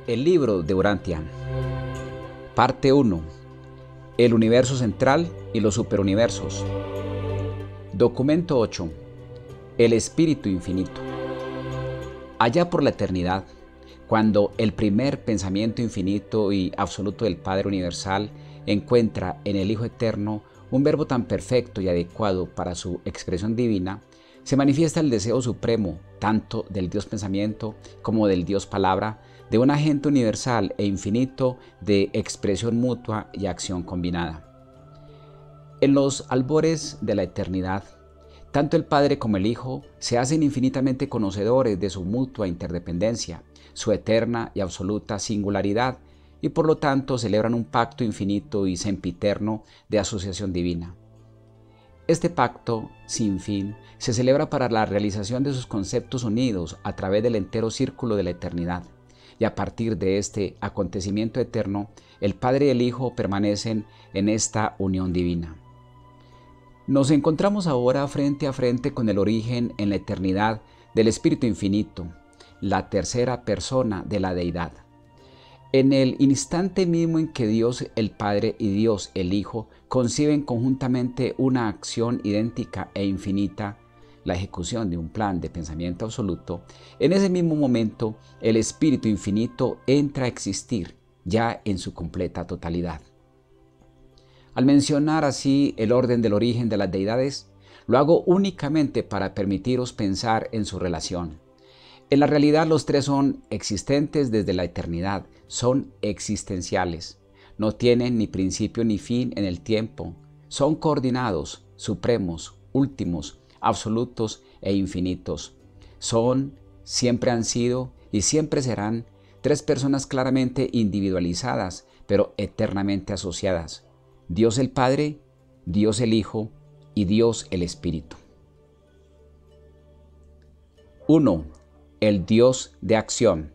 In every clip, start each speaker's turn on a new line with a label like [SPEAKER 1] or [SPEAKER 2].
[SPEAKER 1] El libro de Urantia. Parte 1. El universo central y los superuniversos. Documento 8. El espíritu infinito. Allá por la eternidad, cuando el primer pensamiento infinito y absoluto del Padre Universal encuentra en el Hijo Eterno un verbo tan perfecto y adecuado para su expresión divina, se manifiesta el deseo supremo, tanto del Dios Pensamiento como del Dios Palabra, de un agente universal e infinito de expresión mutua y acción combinada. En los albores de la eternidad, tanto el Padre como el Hijo se hacen infinitamente conocedores de su mutua interdependencia, su eterna y absoluta singularidad, y por lo tanto celebran un pacto infinito y sempiterno de asociación divina. Este pacto, sin fin, se celebra para la realización de sus conceptos unidos a través del entero círculo de la eternidad, y a partir de este acontecimiento eterno, el Padre y el Hijo permanecen en esta unión divina. Nos encontramos ahora frente a frente con el origen en la eternidad del Espíritu Infinito, la tercera persona de la Deidad. En el instante mismo en que Dios el Padre y Dios el Hijo conciben conjuntamente una acción idéntica e infinita, la ejecución de un plan de pensamiento absoluto, en ese mismo momento el Espíritu Infinito entra a existir ya en su completa totalidad. Al mencionar así el orden del origen de las deidades, lo hago únicamente para permitiros pensar en su relación. En la realidad los tres son existentes desde la eternidad, son existenciales, no tienen ni principio ni fin en el tiempo, son coordinados, supremos, últimos, absolutos e infinitos. Son, siempre han sido y siempre serán tres personas claramente individualizadas, pero eternamente asociadas. Dios el Padre, Dios el Hijo y Dios el Espíritu. 1. El Dios de acción.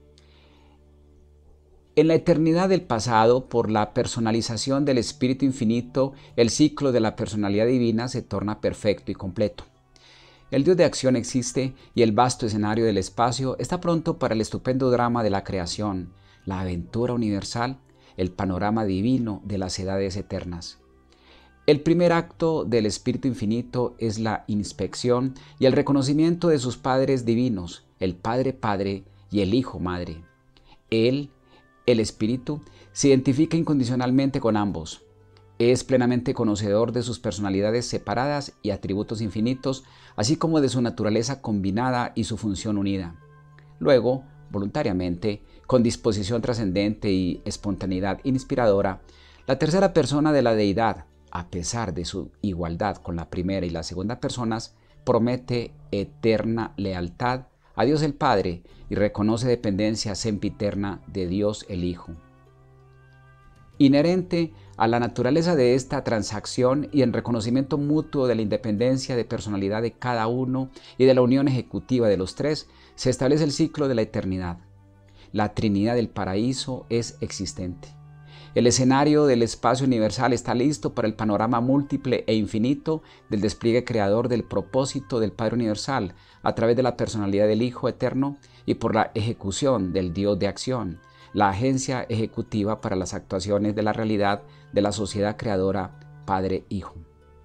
[SPEAKER 1] En la eternidad del pasado, por la personalización del Espíritu Infinito, el ciclo de la personalidad divina se torna perfecto y completo. El Dios de acción existe y el vasto escenario del espacio está pronto para el estupendo drama de la creación, la aventura universal, el panorama divino de las edades eternas. El primer acto del Espíritu Infinito es la inspección y el reconocimiento de sus padres divinos, el Padre Padre y el Hijo Madre. Él, el Espíritu, se identifica incondicionalmente con ambos. Es plenamente conocedor de sus personalidades separadas y atributos infinitos, así como de su naturaleza combinada y su función unida. Luego, voluntariamente, con disposición trascendente y espontaneidad inspiradora, la tercera persona de la deidad, a pesar de su igualdad con la primera y la segunda personas, promete eterna lealtad a Dios el Padre y reconoce dependencia sempiterna de Dios el Hijo. Inherente a la naturaleza de esta transacción y en reconocimiento mutuo de la independencia de personalidad de cada uno y de la unión ejecutiva de los tres, se establece el ciclo de la eternidad. La Trinidad del paraíso es existente. El escenario del espacio universal está listo para el panorama múltiple e infinito del despliegue creador del propósito del Padre Universal a través de la personalidad del Hijo Eterno y por la ejecución del Dios de acción, la agencia ejecutiva para las actuaciones de la realidad de la sociedad creadora Padre-Hijo.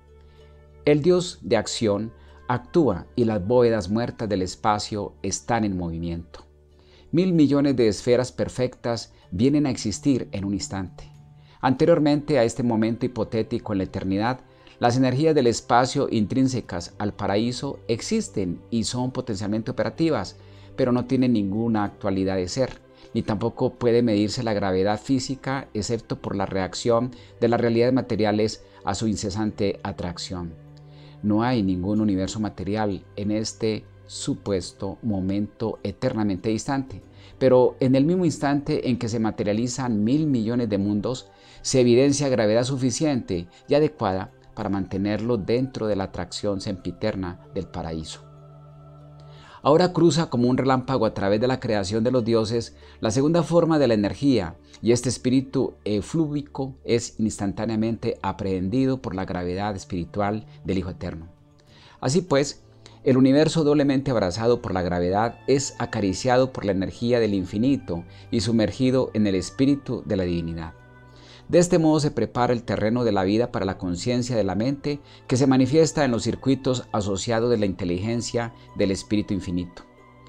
[SPEAKER 1] El Dios de acción actúa y las bóvedas muertas del espacio están en movimiento. 1.000 millones de esferas perfectas vienen a existir en un instante. Anteriormente a este momento hipotético en la eternidad, las energías del espacio intrínsecas al paraíso existen y son potencialmente operativas, pero no tienen ninguna actualidad de ser, ni tampoco puede medirse la gravedad física excepto por la reacción de las realidades materiales a su incesante atracción. No hay ningún universo material en este supuesto momento eternamente distante, pero en el mismo instante en que se materializan 1.000 millones de mundos, se evidencia gravedad suficiente y adecuada para mantenerlo dentro de la atracción sempiterna del paraíso. Ahora cruza como un relámpago a través de la creación de los dioses la segunda forma de la energía, y este espíritu eflúvico es instantáneamente aprehendido por la gravedad espiritual del Hijo Eterno. Así pues, El universo doblemente abrazado por la gravedad es acariciado por la energía del infinito y sumergido en el espíritu de la divinidad. De este modo se prepara el terreno de la vida para la conciencia de la mente que se manifiesta en los circuitos asociados de la inteligencia del espíritu infinito.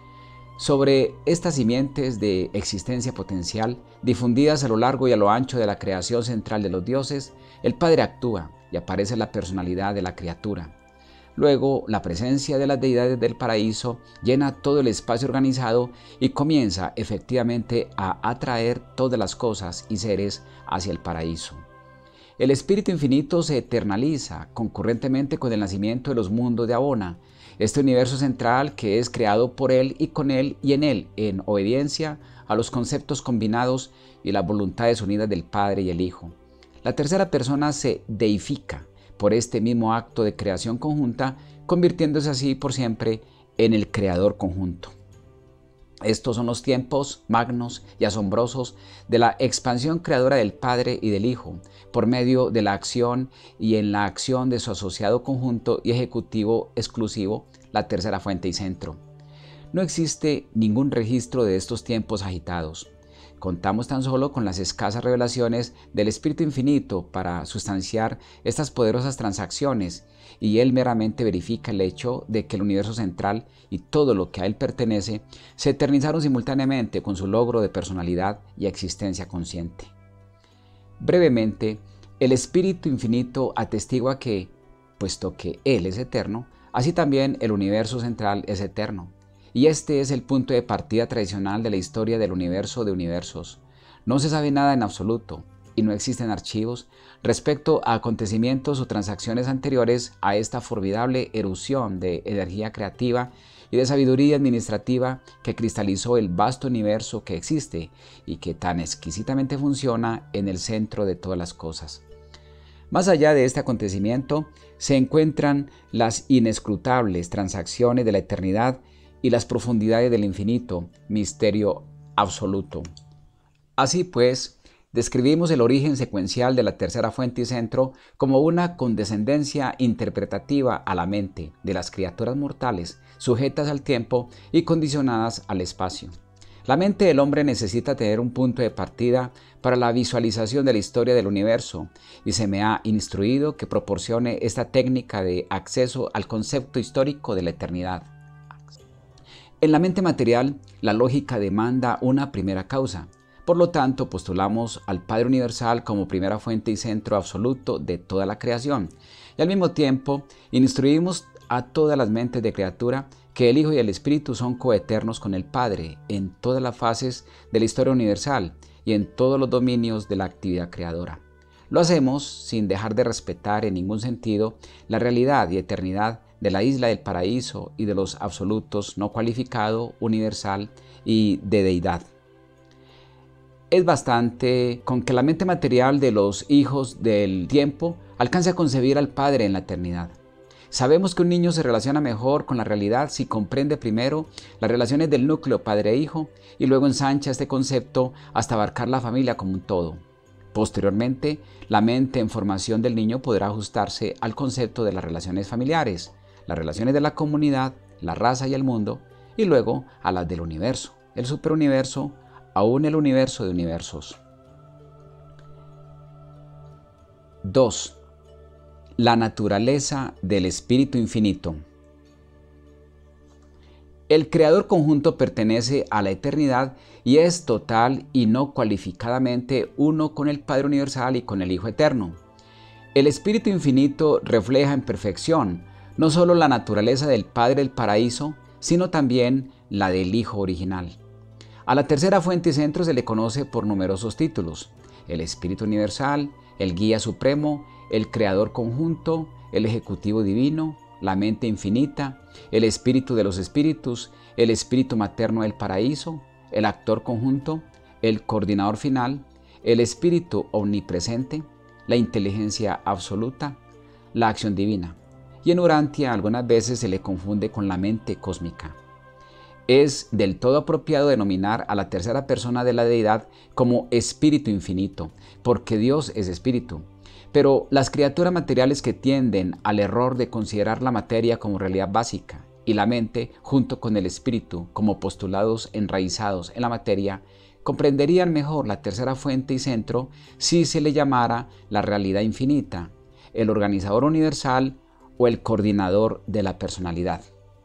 [SPEAKER 1] Sobre estas simientes de existencia potencial, difundidas a lo largo y a lo ancho de la creación central de los dioses, el Padre actúa y aparece la personalidad de la criatura. Luego, la presencia de las deidades del paraíso llena todo el espacio organizado y comienza efectivamente a atraer todas las cosas y seres hacia el paraíso. El Espíritu Infinito se eternaliza concurrentemente con el nacimiento de los mundos de Abona, este universo central que es creado por Él y con Él y en obediencia a los conceptos combinados y las voluntades unidas del Padre y el Hijo. La tercera persona se deifica por este mismo acto de creación conjunta, convirtiéndose así por siempre en el creador conjunto. Estos son los tiempos magnos y asombrosos de la expansión creadora del Padre y del Hijo, por medio de la acción y en la acción de su asociado conjunto y ejecutivo exclusivo, la tercera fuente y centro. No existe ningún registro de estos tiempos agitados. Contamos tan solo con las escasas revelaciones del Espíritu Infinito para sustanciar estas poderosas transacciones, y Él meramente verifica el hecho de que el universo central y todo lo que a Él pertenece se eternizaron simultáneamente con su logro de personalidad y existencia consciente. Brevemente, el Espíritu Infinito atestigua que, puesto que Él es eterno, así también el universo central es eterno. Y este es el punto de partida tradicional de la historia del universo de universos. No se sabe nada en absoluto y no existen archivos respecto a acontecimientos o transacciones anteriores a esta formidable erupción de energía creativa y de sabiduría administrativa que cristalizó el vasto universo que existe y que tan exquisitamente funciona en el centro de todas las cosas. Más allá de este acontecimiento se encuentran las inescrutables transacciones de la eternidad y las profundidades del infinito, misterio absoluto. Así pues, describimos el origen secuencial de la tercera fuente y centro como una condescendencia interpretativa a la mente de las criaturas mortales, sujetas al tiempo y condicionadas al espacio. La mente del hombre necesita tener un punto de partida para la visualización de la historia del universo, y se me ha instruido que proporcione esta técnica de acceso al concepto histórico de la eternidad. En la mente material, la lógica demanda una primera causa. Por lo tanto, postulamos al Padre Universal como primera fuente y centro absoluto de toda la creación. Y al mismo tiempo, instruimos a todas las mentes de criatura que el Hijo y el Espíritu son coeternos con el Padre en todas las fases de la historia universal y en todos los dominios de la actividad creadora. Lo hacemos sin dejar de respetar en ningún sentido la realidad y eternidad de la isla del paraíso y de los absolutos no cualificado, universal y de deidad. Es bastante con que la mente material de los hijos del tiempo alcance a concebir al Padre en la eternidad. Sabemos que un niño se relaciona mejor con la realidad si comprende primero las relaciones del núcleo padre-hijo y luego ensancha este concepto hasta abarcar la familia como un todo. Posteriormente, la mente en formación del niño podrá ajustarse al concepto de las relaciones familiares, las relaciones de la comunidad, la raza y el mundo, y luego a las del universo, el superuniverso, aún el universo de universos. 2. La naturaleza del Espíritu Infinito. El Creador conjunto pertenece a la eternidad y es total y no cualificadamente uno con el Padre Universal y con el Hijo Eterno. El Espíritu Infinito refleja en perfección no solo la naturaleza del Padre del Paraíso, sino también la del Hijo original. A la tercera fuente y centro se le conoce por numerosos títulos: el Espíritu Universal, el Guía Supremo, el Creador Conjunto, el Ejecutivo Divino, la Mente Infinita, el Espíritu de los Espíritus, el Espíritu Materno del Paraíso, el Actor Conjunto, el Coordinador Final, el Espíritu Omnipresente, la Inteligencia Absoluta, la Acción Divina. Y en Urantia algunas veces se le confunde con la mente cósmica. Es del todo apropiado denominar a la tercera persona de la deidad como Espíritu Infinito, porque Dios es Espíritu. Pero las criaturas materiales que tienden al error de considerar la materia como realidad básica, y la mente, junto con el espíritu, como postulados enraizados en la materia, comprenderían mejor la tercera fuente y centro si se le llamara la realidad infinita, el organizador universal o el coordinador de la personalidad.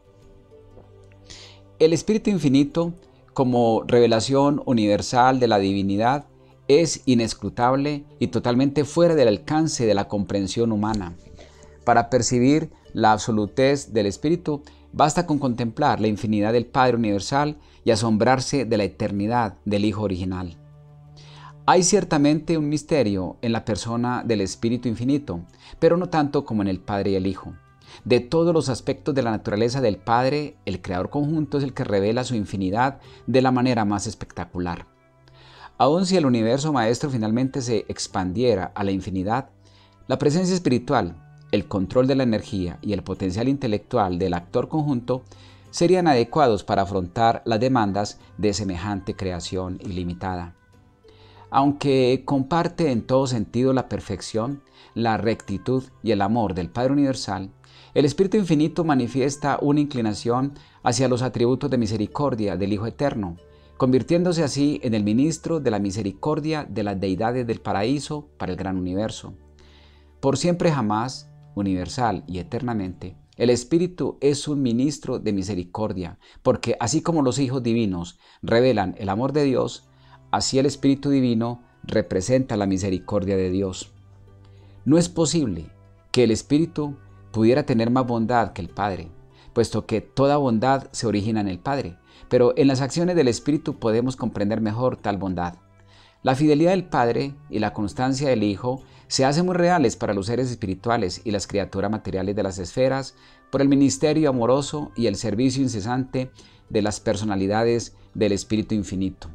[SPEAKER 1] El Espíritu Infinito, como revelación universal de la divinidad, es inescrutable y totalmente fuera del alcance de la comprensión humana. Para percibir la absolutez del Espíritu, basta con contemplar la infinidad del Padre Universal y asombrarse de la eternidad del Hijo original. Hay ciertamente un misterio en la persona del Espíritu Infinito, pero no tanto como en el Padre y el Hijo. De todos los aspectos de la naturaleza del Padre, el Creador conjunto es el que revela su infinidad de la manera más espectacular. Aun si el universo maestro finalmente se expandiera a la infinidad, la presencia espiritual, el control de la energía y el potencial intelectual del actor conjunto serían adecuados para afrontar las demandas de semejante creación ilimitada. Aunque comparte en todo sentido la perfección, la rectitud y el amor del Padre Universal, el Espíritu Infinito manifiesta una inclinación hacia los atributos de misericordia del Hijo Eterno, convirtiéndose así en el ministro de la misericordia de las deidades del paraíso para el gran universo. Por siempre jamás, universal y eternamente, el Espíritu es un ministro de misericordia, porque así como los hijos divinos revelan el amor de Dios, así el Espíritu Divino representa la misericordia de Dios. No es posible que el Espíritu pudiera tener más bondad que el Padre, puesto que toda bondad se origina en el Padre, pero en las acciones del Espíritu podemos comprender mejor tal bondad. La fidelidad del Padre y la constancia del Hijo se hacen muy reales para los seres espirituales y las criaturas materiales de las esferas por el ministerio amoroso y el servicio incesante de las personalidades del Espíritu Infinito.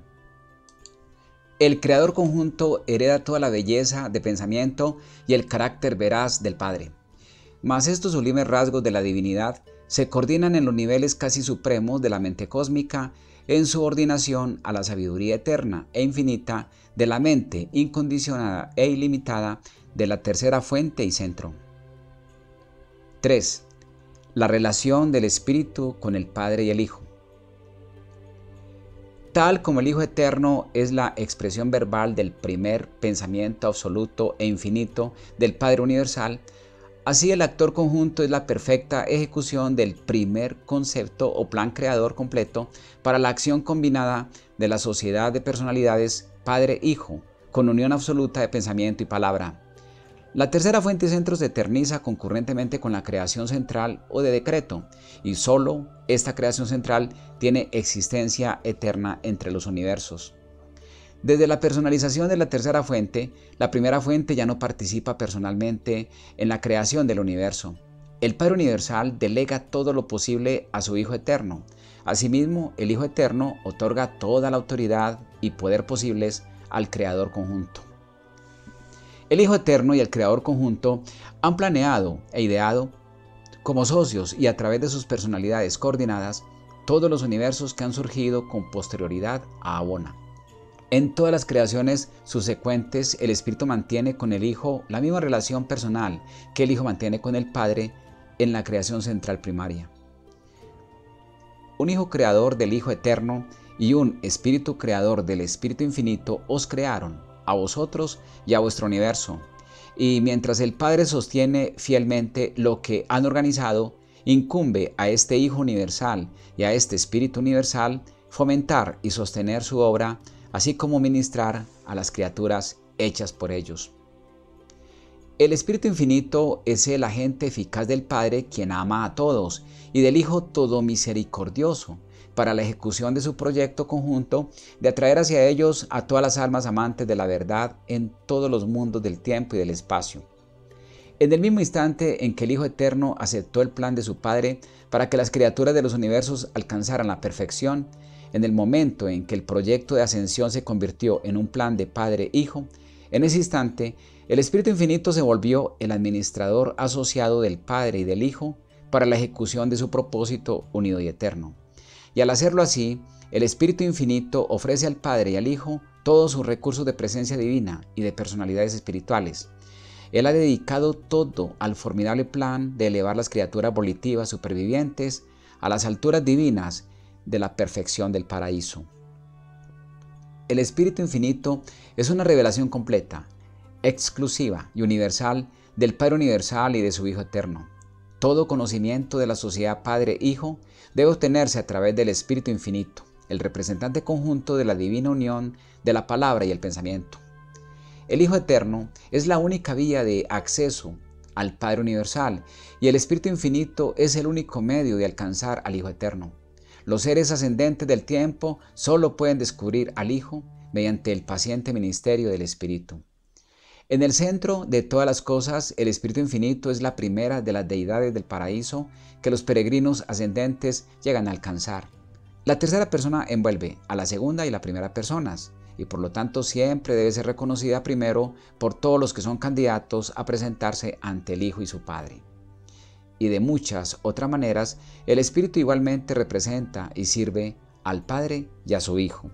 [SPEAKER 1] El Creador conjunto hereda toda la belleza de pensamiento y el carácter veraz del Padre. Mas estos sublimes rasgos de la divinidad se coordinan en los niveles casi supremos de la mente cósmica en subordinación a la sabiduría eterna e infinita de la mente incondicionada e ilimitada de la tercera fuente y centro. 3. La relación del Espíritu con el Padre y el Hijo. Tal como el Hijo Eterno es la expresión verbal del primer pensamiento absoluto e infinito del Padre Universal, así el actor conjunto es la perfecta ejecución del primer concepto o plan creador completo para la acción combinada de la sociedad de personalidades Padre-Hijo, con unión absoluta de pensamiento y palabra. La tercera fuente y centro se eterniza concurrentemente con la creación central o de decreto, y solo esta creación central tiene existencia eterna entre los universos. Desde la personalización de la tercera fuente, la primera fuente ya no participa personalmente en la creación del universo. El Padre Universal delega todo lo posible a su Hijo Eterno. Asimismo, el Hijo Eterno otorga toda la autoridad y poder posibles al Creador conjunto. El Hijo Eterno y el Creador conjunto han planeado e ideado, como socios y a través de sus personalidades coordinadas, todos los universos que han surgido con posterioridad a Abona. En todas las creaciones subsecuentes, el Espíritu mantiene con el Hijo la misma relación personal que el Hijo mantiene con el Padre en la creación central primaria. Un Hijo creador del Hijo Eterno y un Espíritu creador del Espíritu Infinito os crearon, a vosotros y a vuestro universo. Y mientras el Padre sostiene fielmente lo que han organizado, incumbe a este Hijo universal y a este Espíritu universal fomentar y sostener su obra, así como ministrar a las criaturas hechas por ellos. El Espíritu Infinito es el agente eficaz del Padre, quien ama a todos, y del Hijo todo misericordioso, para la ejecución de su proyecto conjunto de atraer hacia ellos a todas las almas amantes de la verdad en todos los mundos del tiempo y del espacio. En el mismo instante en que el Hijo Eterno aceptó el plan de su Padre para que las criaturas de los universos alcanzaran la perfección, en el momento en que el proyecto de ascensión se convirtió en un plan de Padre-Hijo, en ese instante el Espíritu Infinito se volvió el administrador asociado del Padre y del Hijo para la ejecución de su propósito unido y eterno. Y al hacerlo así, el Espíritu Infinito ofrece al Padre y al Hijo todos sus recursos de presencia divina y de personalidades espirituales. Él ha dedicado todo al formidable plan de elevar las criaturas volitivas supervivientes a las alturas divinas de la perfección del paraíso. El Espíritu Infinito es una revelación completa, exclusiva y universal del Padre Universal y de su Hijo Eterno. Todo conocimiento de la sociedad Padre-Hijo debe obtenerse a través del Espíritu Infinito, el representante conjunto de la divina unión de la palabra y el pensamiento. El Hijo Eterno es la única vía de acceso al Padre Universal y el Espíritu Infinito es el único medio de alcanzar al Hijo Eterno. Los seres ascendentes del tiempo solo pueden descubrir al Hijo mediante el paciente ministerio del Espíritu. En el centro de todas las cosas, el Espíritu Infinito es la primera de las deidades del paraíso que los peregrinos ascendentes llegan a alcanzar. La tercera persona envuelve a la segunda y la primera personas, y por lo tanto siempre debe ser reconocida primero por todos los que son candidatos a presentarse ante el Hijo y su Padre. Y de muchas otras maneras, el Espíritu igualmente representa y sirve al Padre y a su Hijo.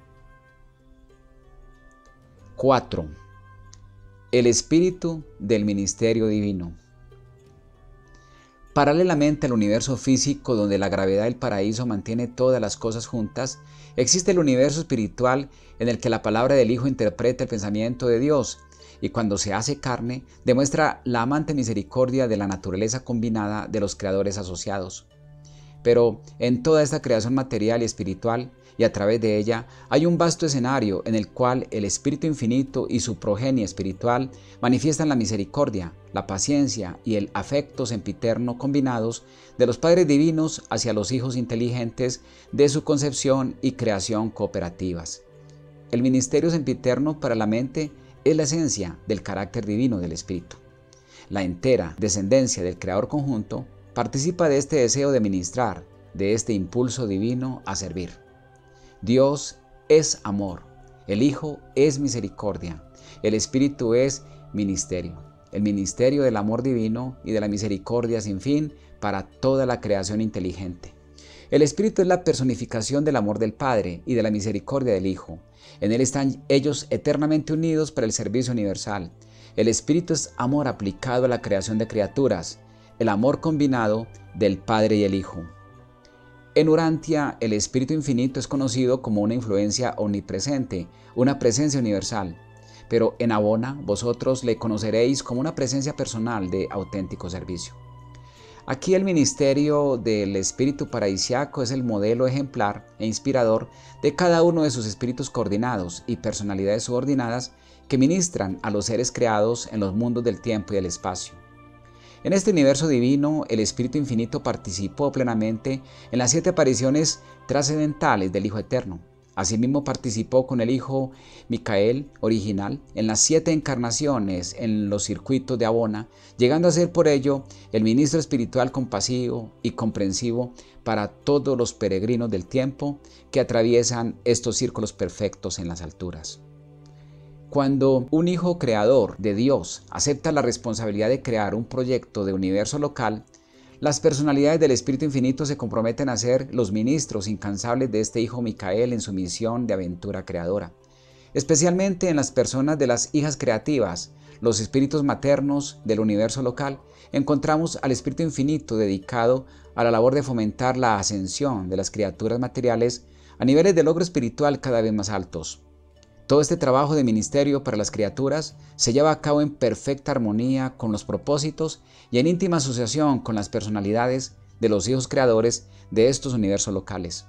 [SPEAKER 1] 4. El espíritu del ministerio divino. Paralelamente al universo físico, donde la gravedad del paraíso mantiene todas las cosas juntas, existe el universo espiritual en el que la palabra del Hijo interpreta el pensamiento de Dios y cuando se hace carne, demuestra la amante misericordia de la naturaleza combinada de los creadores asociados. Pero en toda esta creación material y espiritual, y a través de ella, hay un vasto escenario en el cual el Espíritu Infinito y su progenie espiritual manifiestan la misericordia, la paciencia y el afecto sempiterno combinados de los padres divinos hacia los hijos inteligentes de su concepción y creación cooperativas. El ministerio sempiterno para la mente es la esencia del carácter divino del Espíritu. La entera descendencia del Creador conjunto participa de este deseo de ministrar, de este impulso divino a servir. Dios es amor, el Hijo es misericordia, el Espíritu es ministerio, el ministerio del amor divino y de la misericordia sin fin para toda la creación inteligente. El Espíritu es la personificación del amor del Padre y de la misericordia del Hijo. En Él están ellos eternamente unidos para el servicio universal. El Espíritu es amor aplicado a la creación de criaturas, el amor combinado del Padre y el Hijo. En Urantia, el Espíritu Infinito es conocido como una influencia omnipresente, una presencia universal. Pero en Abona, vosotros le conoceréis como una presencia personal de auténtico servicio. Aquí el ministerio del Espíritu Paradisiaco es el modelo ejemplar e inspirador de cada uno de sus espíritus coordinados y personalidades subordinadas que ministran a los seres creados en los mundos del tiempo y del espacio. En este universo divino, el Espíritu Infinito participó plenamente en las 7 apariciones trascendentales del Hijo Eterno. Asimismo participó con el Hijo Micael original en las 7 encarnaciones en los circuitos de Abona, llegando a ser por ello el ministro espiritual compasivo y comprensivo para todos los peregrinos del tiempo que atraviesan estos círculos perfectos en las alturas. Cuando un hijo creador de Dios acepta la responsabilidad de crear un proyecto de universo local, las personalidades del Espíritu Infinito se comprometen a ser los ministros incansables de este Hijo Micael en su misión de aventura creadora. Especialmente en las personas de las hijas creativas, los espíritus maternos del universo local, encontramos al Espíritu Infinito dedicado a la labor de fomentar la ascensión de las criaturas materiales a niveles de logro espiritual cada vez más altos. Todo este trabajo de ministerio para las criaturas se lleva a cabo en perfecta armonía con los propósitos y en íntima asociación con las personalidades de los hijos creadores de estos universos locales.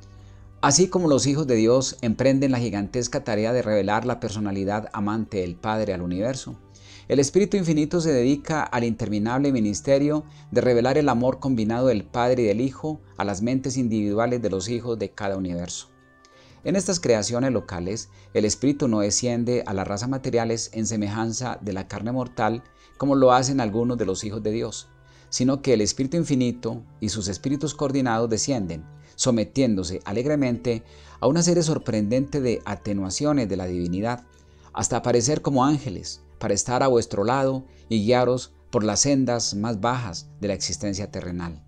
[SPEAKER 1] Así como los hijos de Dios emprenden la gigantesca tarea de revelar la personalidad amante del Padre al universo, el Espíritu Infinito se dedica al interminable ministerio de revelar el amor combinado del Padre y del Hijo a las mentes individuales de los hijos de cada universo. En estas creaciones locales, el Espíritu no desciende a las razas materiales en semejanza de la carne mortal, como lo hacen algunos de los hijos de Dios, sino que el Espíritu Infinito y sus espíritus coordinados descienden, sometiéndose alegremente a una serie sorprendente de atenuaciones de la divinidad, hasta aparecer como ángeles, para estar a vuestro lado y guiaros por las sendas más bajas de la existencia terrenal.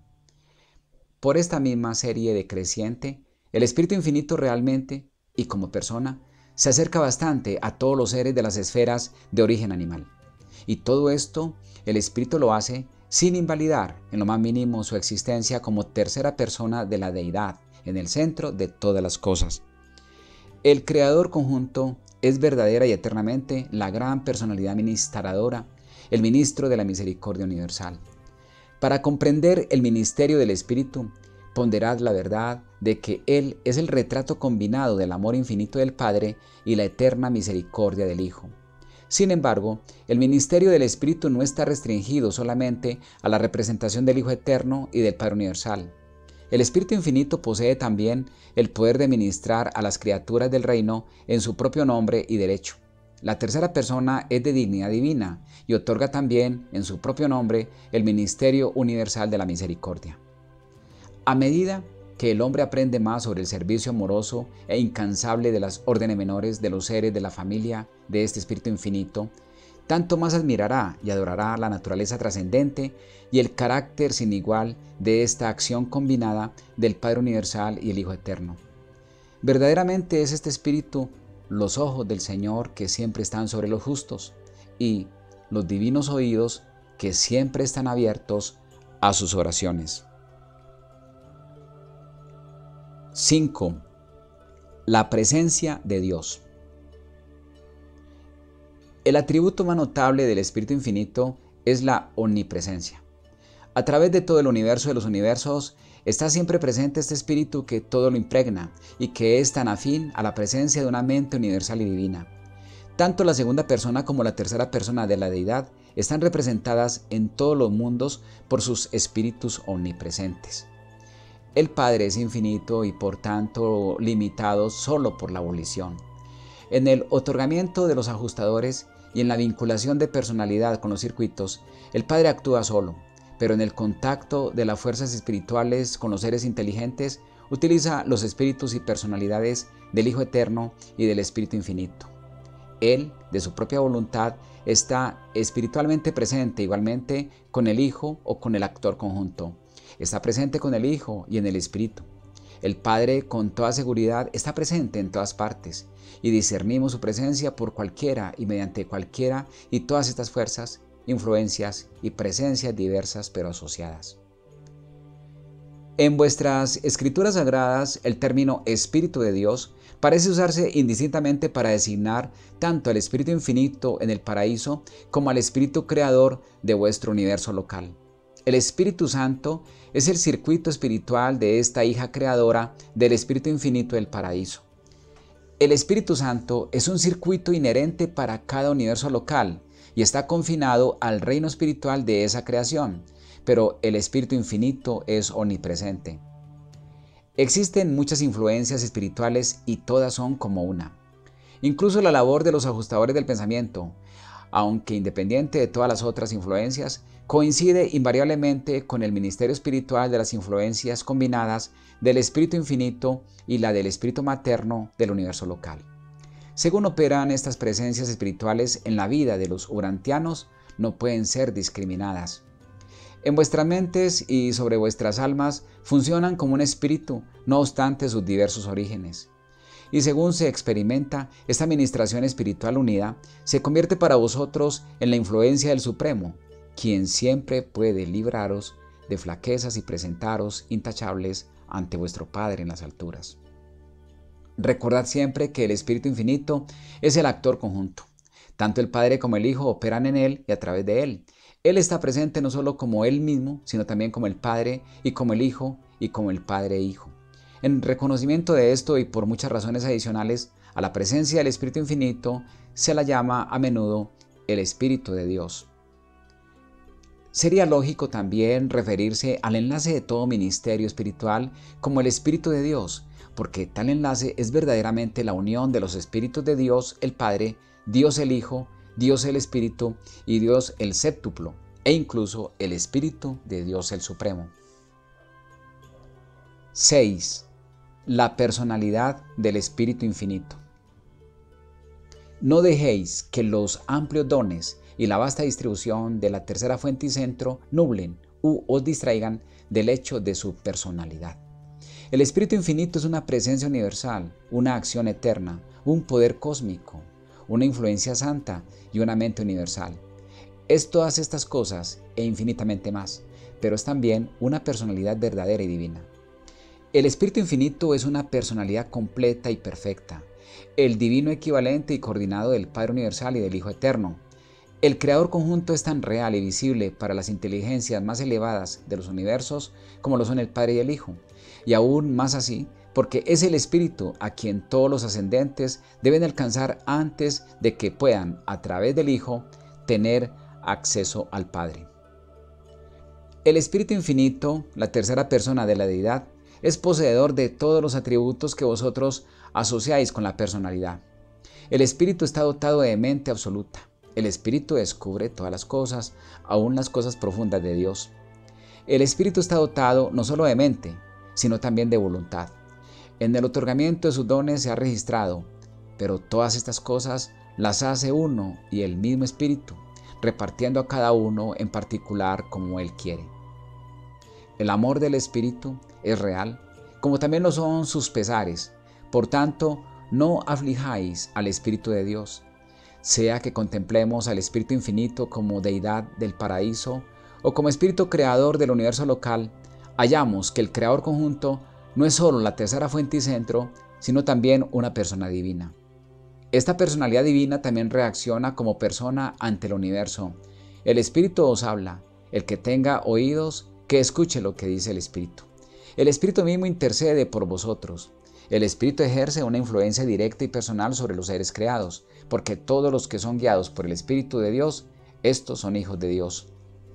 [SPEAKER 1] Por esta misma serie decreciente, el Espíritu Infinito realmente, y como persona, se acerca bastante a todos los seres de las esferas de origen animal. Y todo esto, el Espíritu lo hace sin invalidar en lo más mínimo su existencia como tercera persona de la deidad, en el centro de todas las cosas. El Creador conjunto es verdadera y eternamente la gran personalidad ministradora, el ministro de la misericordia universal. Para comprender el ministerio del Espíritu, ponderad la verdad de que Él es el retrato combinado del amor infinito del Padre y la eterna misericordia del Hijo. Sin embargo, el ministerio del Espíritu no está restringido solamente a la representación del Hijo eterno y del Padre universal. El Espíritu infinito posee también el poder de ministrar a las criaturas del reino en su propio nombre y derecho. La tercera persona es de dignidad divina y otorga también en su propio nombre el ministerio universal de la misericordia. A medida que el hombre aprende más sobre el servicio amoroso e incansable de las órdenes menores de los seres de la familia de este Espíritu infinito, tanto más admirará y adorará la naturaleza trascendente y el carácter sin igual de esta acción combinada del Padre Universal y el Hijo Eterno. Verdaderamente es este Espíritu los ojos del Señor que siempre están sobre los justos y los divinos oídos que siempre están abiertos a sus oraciones. 5. La presencia de Dios. El atributo más notable del Espíritu Infinito es la omnipresencia. A través de todo el universo de los universos está siempre presente este Espíritu que todo lo impregna y que es tan afín a la presencia de una mente universal y divina. Tanto la segunda persona como la tercera persona de la deidad están representadas en todos los mundos por sus espíritus omnipresentes. El Padre es infinito y por tanto limitado solo por la volición. En el otorgamiento de los ajustadores y en la vinculación de personalidad con los circuitos, el Padre actúa solo, pero en el contacto de las fuerzas espirituales con los seres inteligentes, utiliza los espíritus y personalidades del Hijo Eterno y del Espíritu Infinito. Él, de su propia voluntad, está espiritualmente presente igualmente con el Hijo o con el actor conjunto. Está presente con el Hijo y en el Espíritu. El Padre con toda seguridad está presente en todas partes y discernimos su presencia por cualquiera y mediante cualquiera y todas estas fuerzas, influencias y presencias diversas pero asociadas. En vuestras escrituras sagradas, el término Espíritu de Dios parece usarse indistintamente para designar tanto al Espíritu Infinito en el paraíso como al Espíritu Creador de vuestro universo local. El Espíritu Santo es el circuito espiritual de esta hija creadora del Espíritu Infinito del paraíso. El Espíritu Santo es un circuito inherente para cada universo local y está confinado al reino espiritual de esa creación, pero el Espíritu Infinito es omnipresente. Existen muchas influencias espirituales y todas son como una. Incluso la labor de los ajustadores del pensamiento, aunque independiente de todas las otras influencias, coincide invariablemente con el ministerio espiritual de las influencias combinadas del Espíritu Infinito y la del Espíritu Materno del universo local. Según operan estas presencias espirituales en la vida de los urantianos, no pueden ser discriminadas. En vuestras mentes y sobre vuestras almas funcionan como un espíritu, no obstante sus diversos orígenes. Y según se experimenta, esta administración espiritual unida se convierte para vosotros en la influencia del Supremo, quien siempre puede libraros de flaquezas y presentaros intachables ante vuestro Padre en las alturas. Recordad siempre que el Espíritu Infinito es el actor conjunto. Tanto el Padre como el Hijo operan en Él y a través de Él. Él está presente no solo como Él mismo, sino también como el Padre y como el Hijo y como el Padre e Hijo. En reconocimiento de esto y por muchas razones adicionales, a la presencia del Espíritu Infinito se la llama a menudo el Espíritu de Dios. Sería lógico también referirse al enlace de todo ministerio espiritual como el Espíritu de Dios, porque tal enlace es verdaderamente la unión de los Espíritus de Dios el Padre, Dios el Hijo, Dios el Espíritu y Dios el Séptuplo, e incluso el Espíritu de Dios el Supremo. 6. La personalidad del Espíritu Infinito. No dejéis que los amplios dones y la vasta distribución de la tercera fuente y centro nublen u os distraigan del hecho de su personalidad. El Espíritu Infinito es una presencia universal, una acción eterna, un poder cósmico, una influencia santa y una mente universal. Es todas estas cosas e infinitamente más, pero es también una personalidad verdadera y divina. El Espíritu Infinito es una personalidad completa y perfecta, el divino equivalente y coordinado del Padre Universal y del Hijo Eterno. El Creador conjunto es tan real y visible para las inteligencias más elevadas de los universos como lo son el Padre y el Hijo, y aún más así, porque es el Espíritu a quien todos los ascendentes deben alcanzar antes de que puedan, a través del Hijo, tener acceso al Padre. El Espíritu Infinito, la tercera persona de la Deidad, es poseedor de todos los atributos que vosotros asociáis con la personalidad. El Espíritu está dotado de mente absoluta. El Espíritu descubre todas las cosas, aún las cosas profundas de Dios. El Espíritu está dotado no solo de mente, sino también de voluntad. En el otorgamiento de sus dones se ha registrado, pero todas estas cosas las hace uno y el mismo Espíritu, repartiendo a cada uno en particular como Él quiere. El amor del Espíritu es real, como también lo son sus pesares. Por tanto, no aflijáis al Espíritu de Dios, sea que contemplemos al Espíritu Infinito como deidad del paraíso o como Espíritu creador del universo local, hallamos que el Creador conjunto no es solo la tercera fuente y centro, sino también una persona divina. Esta personalidad divina también reacciona como persona ante el universo. El Espíritu os habla, el que tenga oídos, que escuche lo que dice el Espíritu. El Espíritu mismo intercede por vosotros. El Espíritu ejerce una influencia directa y personal sobre los seres creados, porque todos los que son guiados por el Espíritu de Dios, estos son hijos de Dios.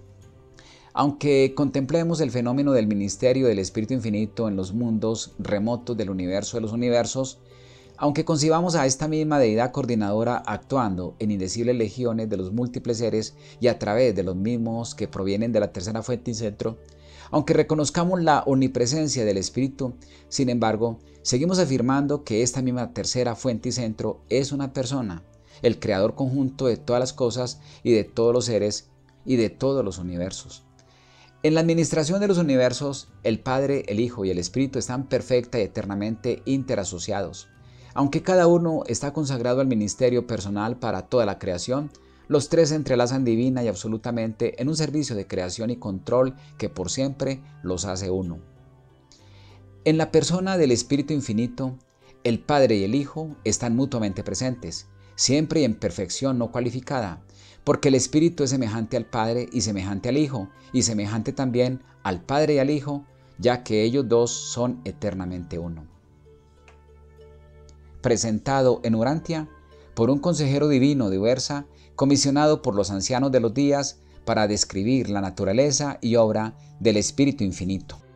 [SPEAKER 1] Aunque contemplemos el fenómeno del ministerio del Espíritu Infinito en los mundos remotos del universo de los universos, aunque concibamos a esta misma deidad coordinadora actuando en indecibles legiones de los múltiples seres y a través de los mismos que provienen de la tercera fuente y centro, aunque reconozcamos la omnipresencia del Espíritu, sin embargo, seguimos afirmando que esta misma tercera fuente y centro es una persona, el creador conjunto de todas las cosas y de todos los seres y de todos los universos. En la administración de los universos, el Padre, el Hijo y el Espíritu están perfecta y eternamente interasociados. Aunque cada uno está consagrado al ministerio personal para toda la creación, los tres se entrelazan divina y absolutamente en un servicio de creación y control que por siempre los hace uno. En la persona del Espíritu Infinito, el Padre y el Hijo están mutuamente presentes, siempre y en perfección no cualificada, porque el Espíritu es semejante al Padre y semejante al Hijo, y semejante también al Padre y al Hijo, ya que ellos dos son eternamente uno. Presentado en Urantia por un consejero divino de Uerza, comisionado por los ancianos de los días para describir la naturaleza y obra del Espíritu Infinito.